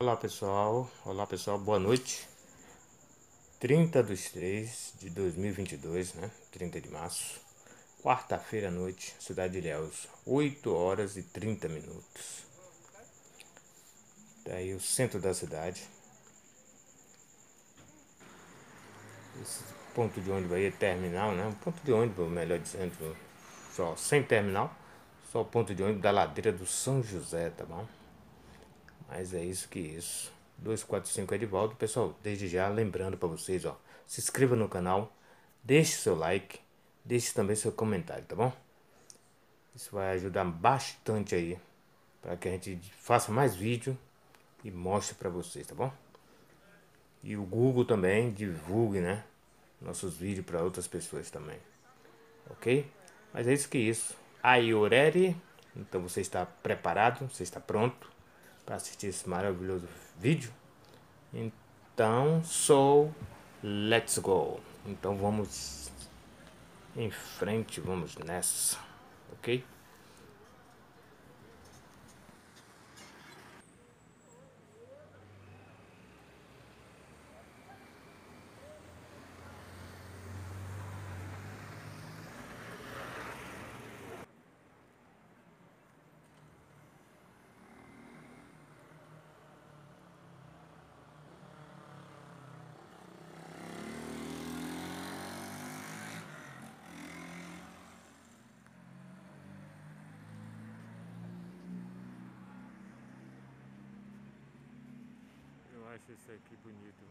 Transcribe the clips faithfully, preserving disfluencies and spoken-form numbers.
Olá pessoal, olá pessoal, boa noite. Trinta de três de dois mil e vinte e dois, né? Trinta de março, quarta-feira à noite, cidade de Ilhéus, oito horas e trinta minutos. Daí o centro da cidade. Esse ponto de ônibus aí é terminal, né? Um ponto de ônibus, melhor dizendo, só sem terminal, só o ponto de ônibus da ladeira do São José, tá bom? Mas é isso que isso. duzentos e quarenta e cinco é de volta. Pessoal, desde já lembrando para vocês, ó, se inscreva no canal, deixe seu like, deixe também seu comentário, tá bom? Isso vai ajudar bastante aí para que a gente faça mais vídeo e mostre para vocês, tá bom? E o Google também divulgue, né, nossos vídeos para outras pessoas também, ok? Mas é isso que isso. Are you ready? Então você está preparado? Você está pronto para assistir esse maravilhoso vídeo? Então, so let's go. Então vamos em frente, vamos nessa, ok? Eu acho isso aqui bonito.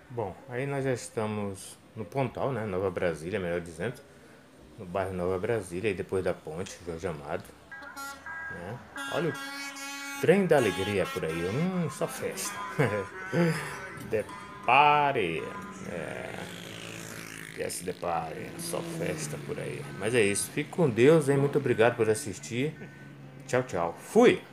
Bom, aí nós já estamos no Pontal, né? Nova Brasília, melhor dizendo. No bairro Nova Brasília, e depois da ponte, Jorge Amado, né? Olha o trem da alegria por aí. Hum, só festa. Depare. Que se depare. Só festa por aí. Mas é isso. Fique com Deus, hein? Muito obrigado por assistir. Tchau, tchau. Fui!